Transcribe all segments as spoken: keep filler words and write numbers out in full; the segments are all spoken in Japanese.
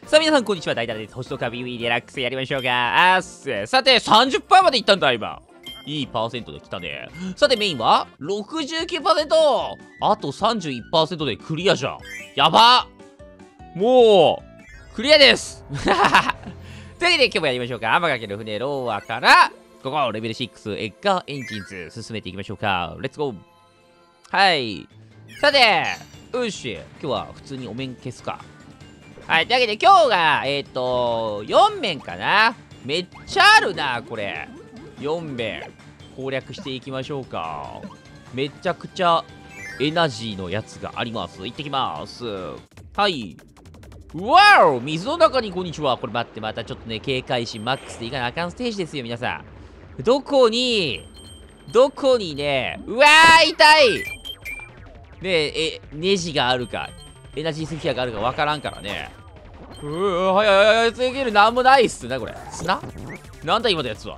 さあ皆さんこんにちは、大体です。星とか ビービー デラックスやりましょうか。あっす。さて さんじゅっパーセント までいったんだ今。いいパーセントで来たね。さてメインは ろくじゅうきゅうパーセント。 あと さんじゅういちパーセント でクリアじゃん。やば。もうクリアです。というわけで今日もやりましょうか。天かける船ローアからここレベルろくエッガーエンジンズ進めていきましょうか。レッツゴー。はい。さてよし、今日は普通にお面消すか。はい、というわけで今日が、えっ、ー、と、よん面かな。めっちゃあるな、これ。よん面。攻略していきましょうか。めちゃくちゃエナジーのやつがあります。行ってきます。はい。わお、水の中にこんにちは。これ待って、またちょっとね、警戒心マックスでいかなあかんステージですよ、皆さん。どこに、どこにね、うわー、痛いねえ、え、ネジがあるか。エナジースフィアがあるかわからんからね。うー、はいはいはい、すぎる。なんもないっすな、これ。砂なんだ今のやつは。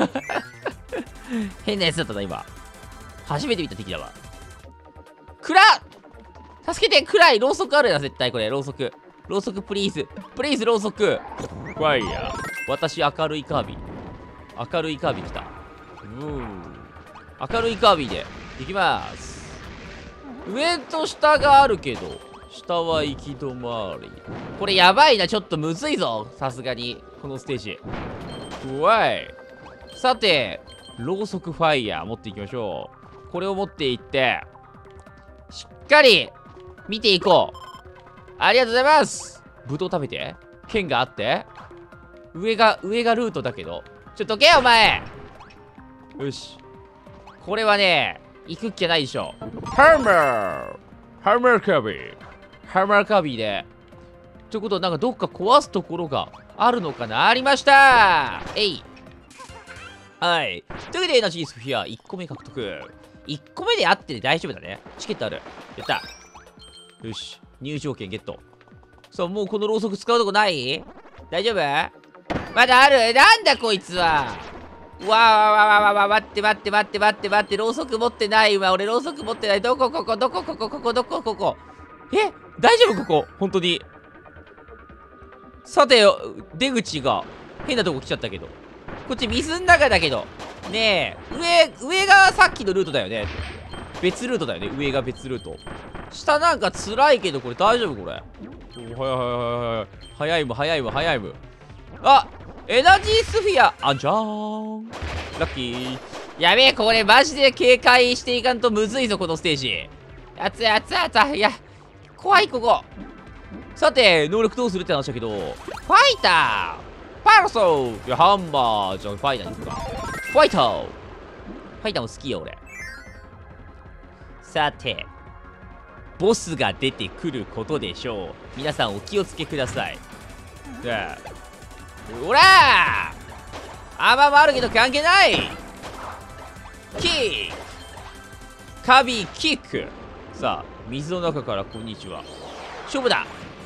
変なやつだったな、今。初めて見た敵だわ。暗っ助けて、暗い。ろうそくあるな、絶対これ。ろうそく。ろうそく、プリーズ。プリーズ、ろうそく。ファイヤー。私、明るいカービィ。明るいカービィ来た。うー。明るいカービィで。いきます。上と下があるけど。下は行き止まり。これやばいな。ちょっとむずいぞ。さすがに。このステージ。うわい。さて、ろうそくファイヤー持っていきましょう。これを持っていって、しっかり見ていこう。ありがとうございます。ぶどう食べて。剣があって。上が、上がルートだけど。ちょっとどけよ、お前。よし。これはね、行くっきゃないでしょ。ハンマーハンマーカービィハンマーカービィで。ということは、なんかどっか壊すところがあるのかな。ありましたえい。はい。というわけで、エナジースフィアいっこめ獲得。いっこめであってて大丈夫だね。チケットある。やった。よし。入場券ゲット。さあ、もうこのろうそく使うとこない大丈夫まだある。なんだこいつは。わわわわわわ待って待って待って待って待って。ろうそく持ってないわ。俺ろうそく持ってない。どこここどこここここどこここ。え大丈夫ここ本当に。さてよ、出口が変なとこ来ちゃったけど。こっち水の中だけど。ねえ、上、上がさっきのルートだよね。別ルートだよね。上が別ルート。下なんか辛いけど、これ大丈夫これ。おはいはいはいはい。早いも早いも早いも。あエナジースフィアあんじゃーん。ラッキー。やべえ、これマジで警戒していかんとむずいぞ、このステージ。熱い熱い熱い。いや、怖いここ。さて、能力どうするって話だけど、ファイターパラソーいや、ハンマーじゃあファイターに行くか。ファイターファイターも好きよ、俺。さて、ボスが出てくることでしょう。皆さんお気をつけください。じゃあ、おらーアーマーもあるけど関係ないキックカビキックさあ、水の中からこんにちは。勝負だ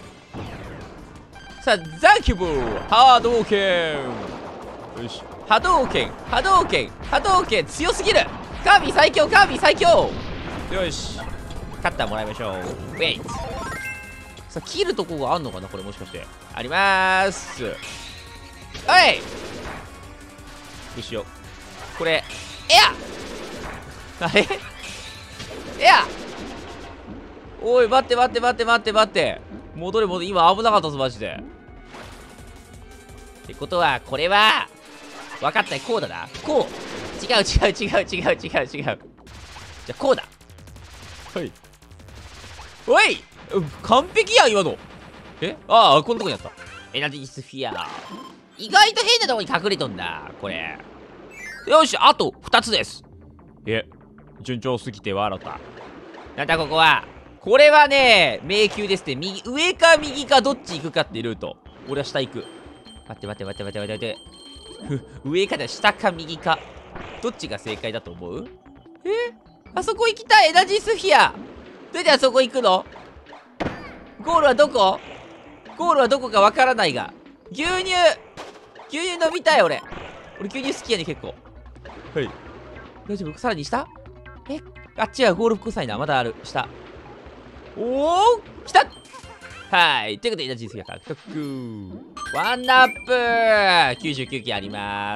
さあ、ザキュブ波動拳よし。波動拳波動拳波動拳強すぎるカービィ最強カービィ最強よし。カッターもらいましょう。ウェイトさあ、切るとこがあんのかなこれもしかして。ありまーす。はいどうしよう。これ、エアあれエアおい、待って待って待って待って待って。戻れ戻れ。今危なかったぞ、マジで。ってことは、これは、分かった。こうだな。こう。違う違う違う違う違う違う。じゃあ、こうだ。はい。おい完璧やん、今の。えああ、こんなとこにあった。エナジースフィア。意外と変なとこに隠れとんだ、これ。よし、あとふたつです。え、順調すぎて笑った。なんだここは。これはね、迷宮ですね。右、上か右かどっち行くかってルート。俺は下行く。待って待って待って待って待って待って。上かだ、下か右か。どっちが正解だと思う？えあそこ行きたい、エナジースフィア。どうやってあそこ行くの？ゴールはどこ？ゴールはどこかわからないが。牛乳牛乳飲みたい、俺。俺牛乳好きやね、結構。はい。大丈夫？さらに下？えあっちはゴール臭いな。まだある。下。おお来たはい。ということで、エナジースが獲得。ワンアップ !きゅうじゅうきゅう 機あります。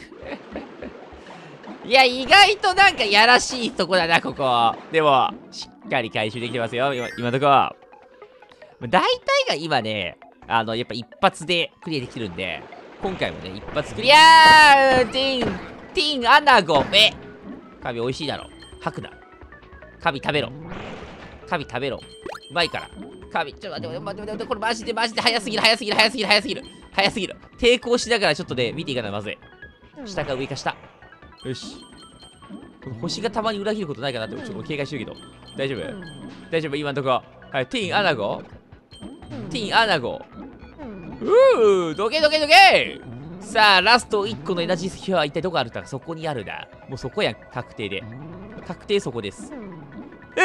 いや、意外となんかやらしいとこだな、ここ。でも、しっかり回収できてますよ、今、今のとこ。大体が今ね、あの、やっぱ一発でクリアできるんで、今回もね、一発クリアーティン、ティン、アナゴ、えカビ美味しいだろ。吐くな。カビ食べろ。カビ食べろ。うまいから。カビ、ちょっと待って、待って、待って、これマジで、マジで早すぎる、早すぎる、早すぎる、早すぎる。早すぎる。抵抗しながらちょっとね、見ていかないとまずい。下か上か下。よし。この星がたまに裏切ることないかなって、ちょっと警戒してるけど。大丈夫大丈夫今んとこ。はい、ティン、アナゴティン、アナゴ。うー、どけどけどけさあ、ラストいっこのエナジースキは一体どこあるか、そこにあるな。もうそこやん、確定で。確定そこです。うん、うん、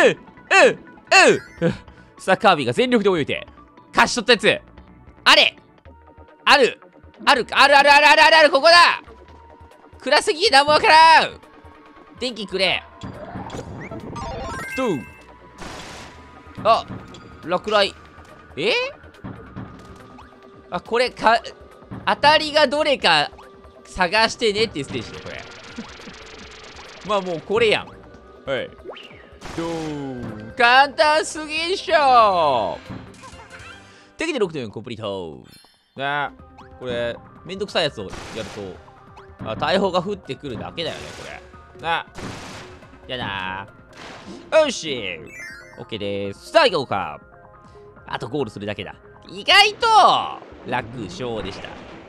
うん。さあ、カービィが全力で泳いで、勝ち取ったやつ。あれあるあるあるあるあるあるあるあるここだ暗すぎなんもわからん電気くれドゥあ落雷えあ、これか、当たりがどれか探してねっていうステージね、これ。まあもうこれやん。はい。ドーン簡単すぎっしょてきで ろくてんよん コンプリート。ねこれ、めんどくさいやつをやると、あ大砲が降ってくるだけだよね、これ。なやだー。よし !OK です。さあ行こうか。あとゴールするだけだ。意外と楽勝でした。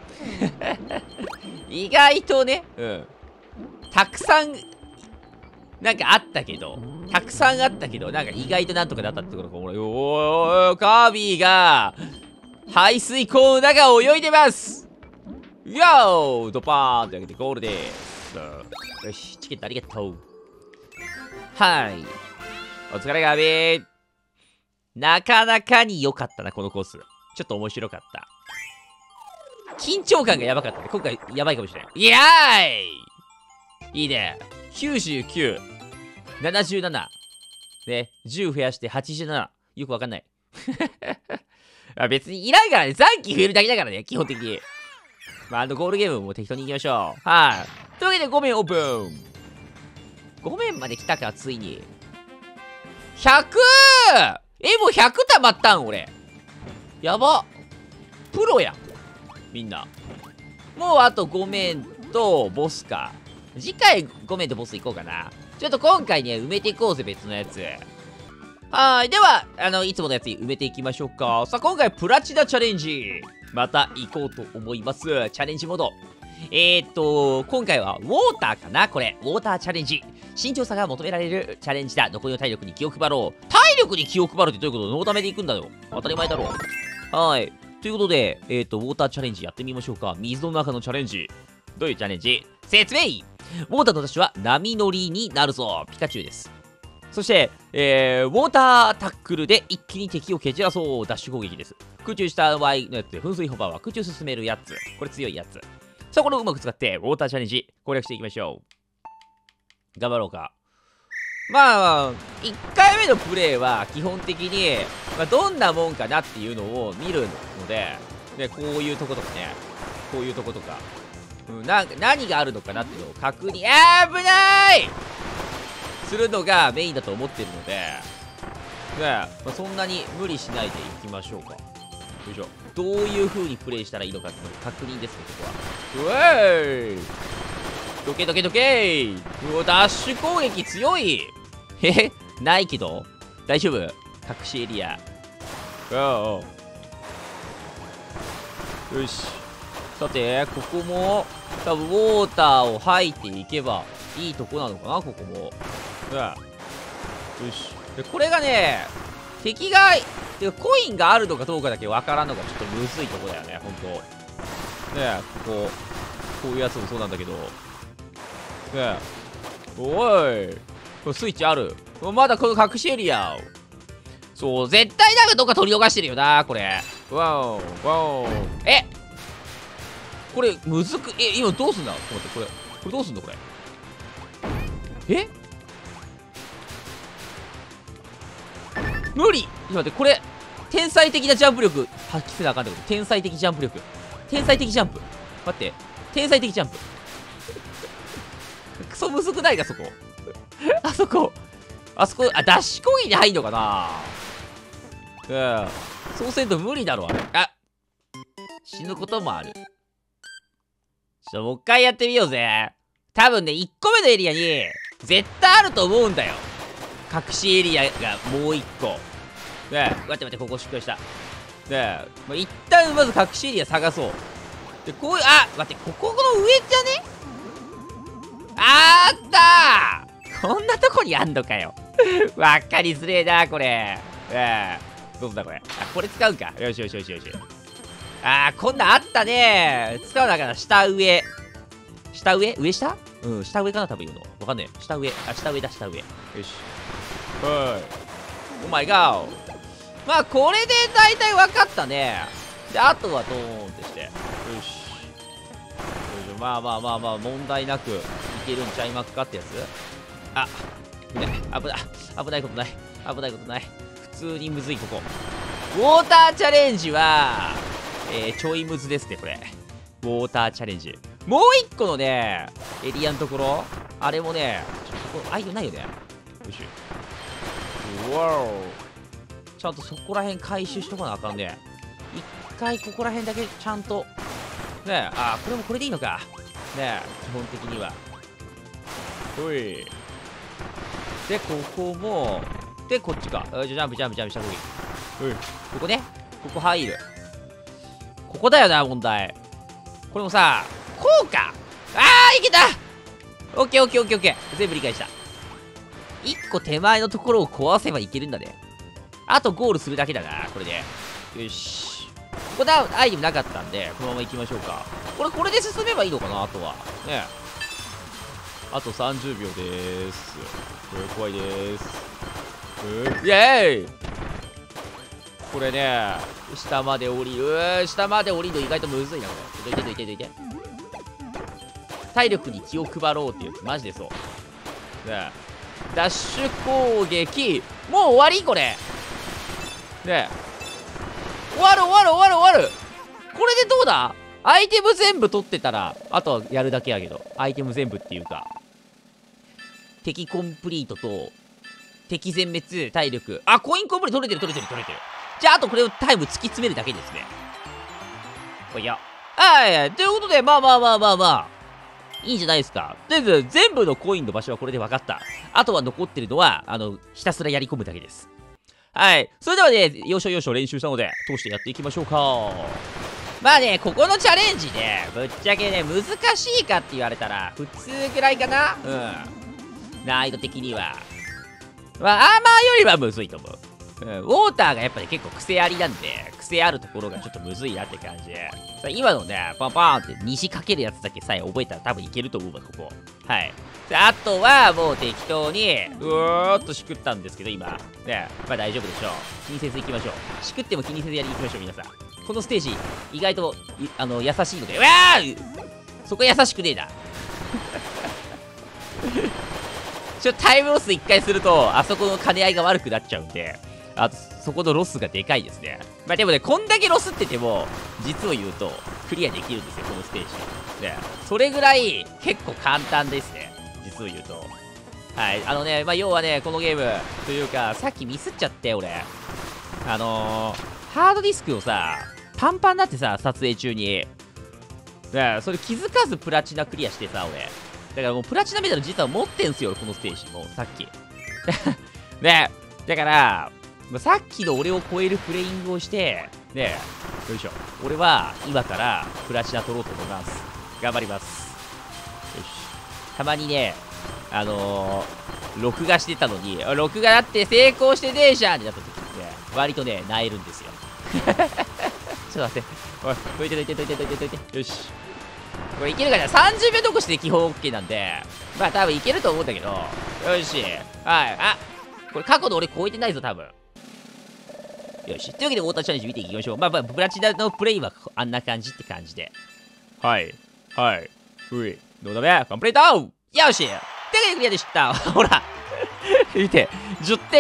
意外とね、うん。たくさん、なんかあったけど、たくさんあったけど、なんか意外となんとかなったってことか、俺、おーおーカービィが、排水溝の中を泳いでますよードパーンと上げてゴールです。よし、チケットありがとう。はい。お疲れガビー。なかなかに良かったな、このコース。ちょっと面白かった。緊張感がやばかったね。今回やばいかもしれない。イエーイいいね。きゅうじゅうきゅう、ななじゅうなな。ね、じゅう増やしてはちじゅうなな。よくわかんない。あ別にいらんからね。残機増えるだけだからね、基本的に。まあ、あのゴールゲームも適当に行きましょう。はい。というわけでご面オープン。ご面まで来たか、ついに。ひゃく! え、もうひゃく溜まったん俺。やば。プロやん。みんな。もうあとご面とボスか。次回ご面とボス行こうかな。ちょっと今回ね、埋めていこうぜ、別のやつ。はーい。では、あの、いつものやつに埋めていきましょうか。さあ、今回プラチナチャレンジ。また行こうと思います。チャレンジモード。えーっと、今回はウォーターかなこれ。ウォーターチャレンジ。慎重さが求められるチャレンジだ。残りの体力に気を配ろう。体力に気を配るってどういうこと？ノータメで行くんだよ。当たり前だろう。はい。ということで、えーっと、ウォーターチャレンジやってみましょうか。水の中のチャレンジ。どういうチャレンジ？説明！ウォーターのダッシュは波乗りになるぞ。ピカチュウです。そして、えー、ウォータータックルで一気に敵を蹴散らそう。ダッシュ攻撃です。空中下 Y のやつで噴水ホバーは空中進めるやつ。これ強いやつ。さあ、これをうまく使って、ウォーターチャレンジ攻略していきましょう。頑張ろうか。まあ、いっかいめのプレイは基本的に、まあ、どんなもんかなっていうのを見るので、ね、こういうとことかね、こういうとことか、うん、なんか何があるのかなっていうのを確認、あー危ないするのがメインだと思ってるので、ね、まあ、そんなに無理しないでいきましょうか。よいしょ。どういう風にプレイしたらいいのかっていうのを確認ですね、ここは。うえーいどけどけどけーうわ、ダッシュ攻撃強いえないけど大丈夫隠しエリア。おうよし。さて、ここも、多分ウォーターを吐いていけばいいとこなのかな、ここも。うん。よし。で、これがね、敵が、てかコインがあるのかどうかだけわからんのがちょっとむずいとこだよね、ほんと。ねえ、ここ、こういうやつもそうなんだけど。ねえ。おい。これスイッチある。まだこの隠しエリア。そう、絶対なんかどっか取り逃してるよな、これ。わお、わお。えこれ、むずく、え、今どうすんだちょっと待って、これ。これどうすんのこれ。え無理ちょっと待って、これ、 天才的なジャンプ力発揮せなあかんってこと。天才的ジャンプ力。天才的ジャンプ。待って。天才的ジャンプ。クソむずくないか、そこ。あそこ。あそこ、あ、ダッシュ攻撃に入んのかな。うん。そうせんと無理だろ、あれ。あ、死ぬこともある。ちょっともう一回やってみようぜ。多分ね、いっこめのエリアに、絶対あると思うんだよ。隠しエリアがもういっこ。ねえ、待って待って、ここしっかりした。ねえ、まあ、一旦まず隠しエリア探そう。で、こういう、あ、待って、ここの上じゃね？あーったー！こんなとこにあんのかよ。わかりづれえな、これ。ええー、どうすんだ、これ。あ、これ使うか。よしよしよしよし。あー、こんなんあったねー。使わなあかんな。下上。下上上下うん、下上かな、多分言うの。わかんねえ。下上。あ、下上だ、下上。よし。はい。オーマイガー。まあ、これで大体分かったね。で、あとはドーンってして。よし。まあまあまあまあ、問題なくいけるんちゃいますかってやつ。あ、危ない。危ない。危ないことない。危ないことない。普通にむずい、ここ。ウォーターチャレンジは、えー、ちょいむずですね、これ。ウォーターチャレンジ。もう一個のね、エリアのところ、あれもね、ちょっとここ、アイドないよね。よし。うわお。ちゃんとそこら辺回収しとかなあかんね。一回ここら辺だけちゃんと。ねえ、あ、これもこれでいいのか。ねえ、基本的には。ほい。で、ここも、で、こっちか。ジャンプ、ジャンプ、ジャンプしたほうがいい。ほい。ここね。ここ入る。ここだよな、問題。これもさ、こうか。あー、いけた。オッケーオッケーオッケーオッケー。全部理解した。一個手前のところを壊せばいけるんだね。あとゴールするだけだな、これで。よし。ここでアイテムなかったんで、このまま行きましょうか。これ、これで進めばいいのかな、あとは。ね。あとさんじゅうびょうでーす。これ怖いでーす。イェーイ！これね、下まで降りる。下まで降りるの意外とむずいな、これ。どいてどいてどいて。体力に気を配ろうっていう、マジでそう。ね。ダッシュ攻撃。もう終わりこれ。ねえ。終わる終わる終わる終わる。これでどうだ？アイテム全部取ってたら、あとはやるだけやけど。アイテム全部っていうか。敵コンプリートと、敵全滅、体力。あ、コインコンプリート取れてる取れてる取れてる。じゃあ、あとこれをタイム突き詰めるだけですね。おや。はい、ということで、まあまあまあまあまあ。いいんじゃないですか。とりあえず、全部のコインの場所はこれで分かった。あとは残ってるのは、あの、ひたすらやり込むだけです。はい。それではね、要所要所練習したので、通してやっていきましょうか。まあね、ここのチャレンジね、ぶっちゃけね、難しいかって言われたら、普通ぐらいかな。うん。難易度的には。まあ、アーマーよりはむずいと思う。うん。ウォーターがやっぱり結構癖ありなんで、癖あるところがちょっとむずいなって感じで。今のね、パンパーンって虹かけるやつだけさえ覚えたら多分いけると思うわ、ここ。はい。で、あとはもう適当に、うーっとしくったんですけど、今。ね、まあ大丈夫でしょう。気にせず行きましょう。しくっても気にせずやりに行きましょう、皆さん。このステージ、意外と、あの、優しいので、うわーそこ優しくねえな。ちょっとタイムロス一回すると、あそこの兼ね合いが悪くなっちゃうんで、あと、そこのロスがでかいですね。まあでもね、こんだけロスってても、実を言うと、クリアできるんですよ、このステージ。ね、それぐらい、結構簡単ですね。実を言うと。はい。あのね、まあ要はね、このゲーム、というか、さっきミスっちゃって、俺。あのー、ハードディスクをさ、パンパンになってさ、撮影中に。ね、それ気づかずプラチナクリアしてさ、俺。だからもうプラチナメダル実は持ってんすよ、このステージ。もう、さっき。ね、だから、さっきの俺を超えるプレイングをして、ねえ、よいしょ。俺は今からプラチナ取ろうと思います。頑張ります。よし。たまにね、あのー、録画してたのに、録画だって成功してねえじゃんってなった時にね、割とね、萎えるんですよ。ちょっと待って。おい、どいてどいてどいてどいてどいて。よし。これいけるかな ?さんじゅう 秒残して基本 OK なんで、まあ多分いけると思うんだけど、よし。はい。あ、これ過去の俺超えてないぞ、多分。よし。というわけで、ウォーターチャレンジ見ていきましょう。まあまあ、プラチナのプレイはあんな感じって感じで。はい。はい。ふい。どうだべコンプリートよしというわけでクリアでしたほら見て、じゅってん、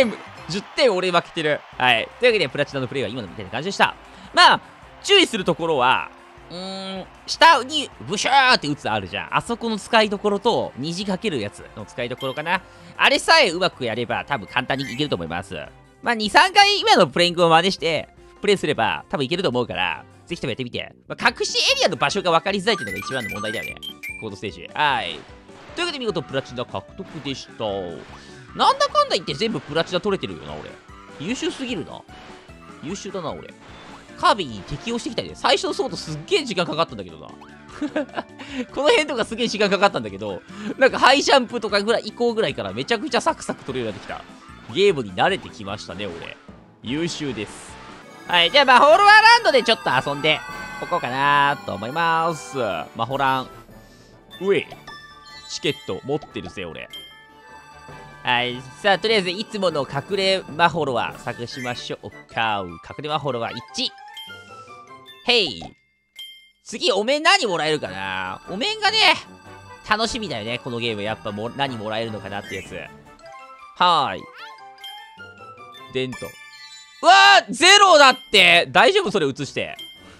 じゅってん俺負けてる。はい。というわけで、プラチナのプレイは今のみたいな感じでした。まあ、注意するところは、うーん、下にブシャーって打つあるじゃん。あそこの使いどころと、虹かけるやつの使いどころかな。あれさえうまくやれば、多分簡単にいけると思います。まあ、に、さんかい今のプレイングを真似して、プレイすれば、多分いけると思うから、ぜひともやってみて。まあ、隠しエリアの場所が分かりづらいっていうのが一番の問題だよね。コードステージ。はい。というわけで見事プラチナ獲得でした。なんだかんだ言って全部プラチナ取れてるよな、俺。優秀すぎるな。優秀だな、俺。カービィに適応してきたりで、最初のソードすっげえ時間かかったんだけどな。この辺とかすげえ時間かかったんだけど、なんかハイジャンプとかぐらい、以降ぐらいからめちゃくちゃサクサク取れるようになってきた。ゲームに慣れてきましたね、俺。優秀です。はい、じゃあまあ、ホールワーランドでちょっと遊んでおこうかなと思います。マホラン。うえ。チケット持ってるぜ、俺。はい。さあ、とりあえず、いつもの隠れマホロは探しましょうか。隠れマホロはいち。へい。次、お面何もらえるかな。お面がね、楽しみだよね、このゲーム。やっぱも、何もらえるのかなってやつ。はーい。デント。うわーゼロだって。大丈夫それ映して。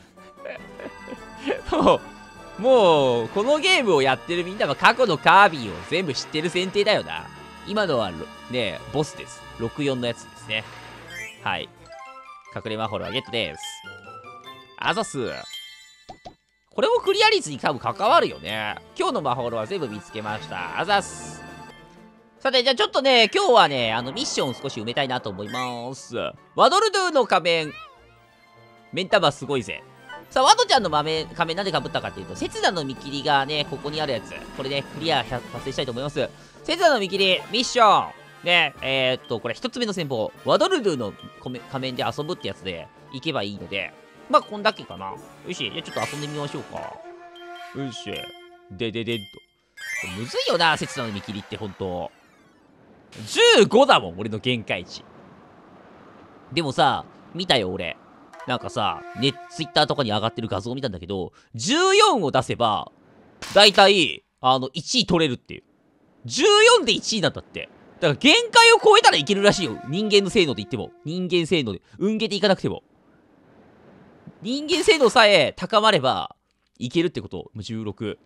もう、もう、このゲームをやってるみんなは過去のカービィを全部知ってる前提だよな。今のは、ね、ボスです。ろくよんのやつですね。はい。隠れマホロはゲットです。あざっす。これもクリア率に多分関わるよね。今日のマホロは全部見つけました。あざっす。さて、じゃあちょっとね、今日はね、あの、ミッションを少し埋めたいなと思います。ワドルドゥの仮面。目ん玉すごいぜ。さあ、ワドちゃんの仮面、仮面なんで被ったかっていうと、刹那の見切りがね、ここにあるやつ。これね、クリア達成したいと思います。刹那の見切り、ミッション。ね、えー、っと、これ一つ目の戦法。ワドルドゥの仮面で遊ぶってやつで行けばいいので、まあ、こんだけかな。よし、じゃあちょっと遊んでみましょうか。よし。でででんと。むずいよな、刹那の見切りってほんと。じゅうごだもん、俺の限界値。でもさ、見たよ、俺。なんかさ、ね、ツイッターとかに上がってる画像を見たんだけど、じゅうよんを出せば、だいたい、あの、いちい取れるっていう。じゅうよんでいちいなんだって。だから限界を超えたらいけるらしいよ。人間の性能で言っても。人間性能で。運ゲーでいかなくても。人間性能さえ高まれば、いけるってこと。じゅうろく。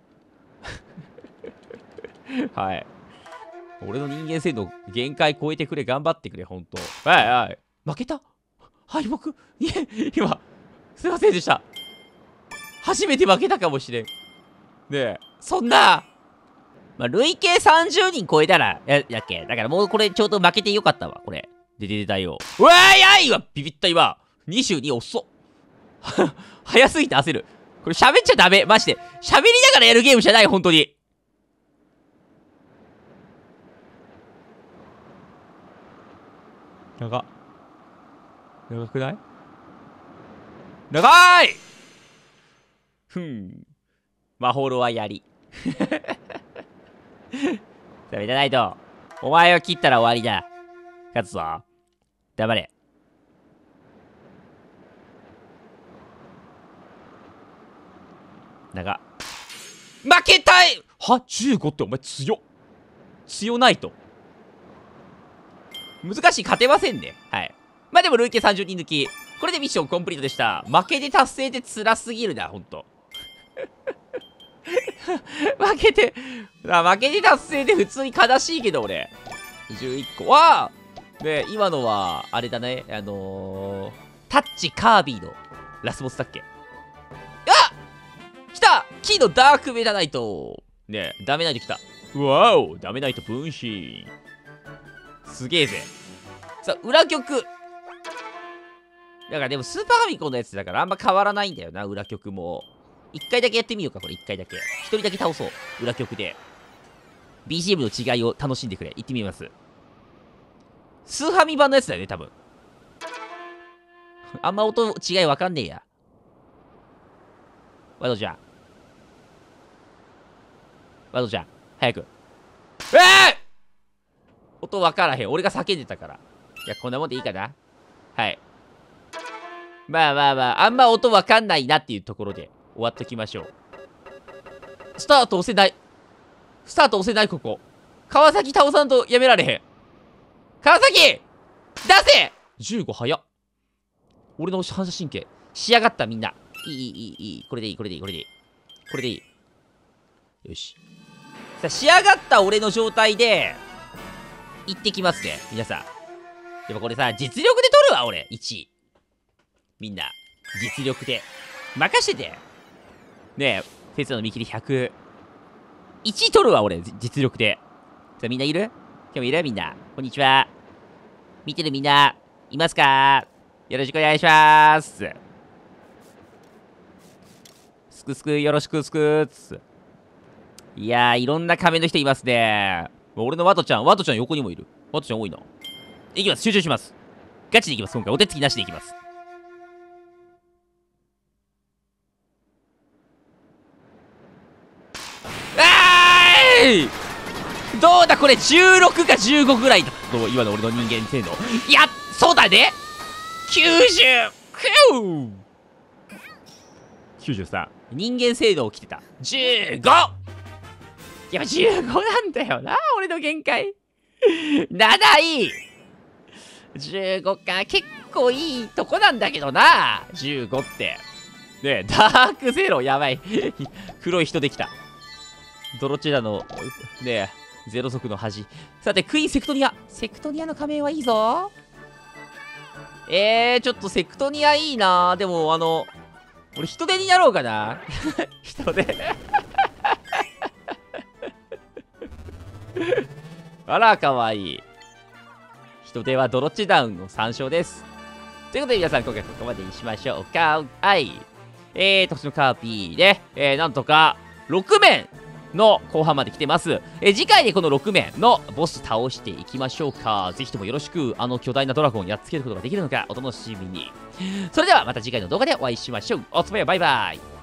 はい。俺の人間性能限界超えてくれ。頑張ってくれ、ほんと。はいはい。負けた敗北いえ、今、すいませんでした。初めて負けたかもしれん。ねえ、そんな、まあ、累計さんじゅうにん超えたら、や、やっけ。だからもうこれちょうど負けてよかったわ、これ。でででだよ。うわーやいわビビった今。にじゅうに遅っ。早すぎて焦る。これ喋っちゃダメ。マジで。喋りながらやるゲームじゃない、本当に。長っ。長くない長いふん。マホロはやり。ダメだないと。お前を切ったら終わりだ。勝つぞ。黙れ。長っ。負けたいは ?じゅうご ってお前強っ。強ないと。難しい。勝てませんね。はい。まあでも累計さんじゅうにん抜き。これでミッションコンプリートでした。負けで達成って辛すぎるな、ほんと。負けて、負けで達成で普通に悲しいけど、俺。じゅういっこ。わあね、今のは、あれだね。あのー、タッチカービィのラスボスだっけ。あ来たキーのダークメタナイトねえ、ダメナイト来た。うわおダメナイト分身。すげえぜ。さあ、裏曲。だからでもスーパーファミコンのやつだからあんま変わらないんだよな、裏曲も。一回だけやってみようか、これ一回だけ。一人だけ倒そう。裏曲で。ビージーエム の違いを楽しんでくれ。行ってみます。スーファミ版のやつだよね、多分。あんま音違いわかんねえや。ワドちゃん。ワドちゃん。早く。えー、音わからへん。俺が叫んでたから。いや、こんなもんでいいかな。はい。まあまあまあ、あんま音わかんないなっていうところで終わっときましょう。スタート押せない。スタート押せない、ここ。川崎倒さんとやめられへん。川崎出せ !じゅうご 早っ。俺の反射神経。仕上がった、みんな。いい、いい、いい、いい。これでいい、これでいい、これでいい。これでいい。よし。さあ、仕上がった俺の状態で、行ってきますね。皆さん。でもこれさ、実力で取るわ、俺。いちい。みんな。実力で。任してて。ねえ、フェスの見切りひゃく。いちい取るわ、俺。実力で。さあ、みんないる？今日もいる？みんな。こんにちは。見てるみんな。いますか？よろしくお願いしまーす。すくすくよろしくすくーっつ。いやー、いろんな仮面の人いますね。俺のワトちゃん、ワトちゃん横にもいる。ワトちゃん多いな。いきます、集中します。ガチでいきます、今回。お手つきなしでいきます。あーい！どうだこれじゅうろくかじゅうごぐらいだと今の俺の人間性能。いや、そうだね！ きゅうじゅう！ きゅうじゅうさん。人間性能来てた。じゅうご！ やっぱじゅうごなんだよな、俺の限界。なないじゅうごか、結構いいとこなんだけどな、じゅうごって。ねえ、ダークゼロ、やばい。黒い人できた。どちらの、ねえ、ゼロ速の端。さて、クイーンセクトニア。セクトニアの仮面はいいぞ。えー、ちょっとセクトニアいいな。でも、あの、俺人手になろうかな。人手。あら、かわいい。人手はドロッチダウンの参照です。ということで皆さん、今回ここまでにしましょうか。はい。えー、特殊のカーピーで、えー、なんとか、ろく面の後半まで来てます。えー、次回でこのろく面のボス倒していきましょうか。ぜひともよろしく、あの巨大なドラゴンをやっつけることができるのか、お楽しみに。それではまた次回の動画でお会いしましょう。おつまみはバイバイ。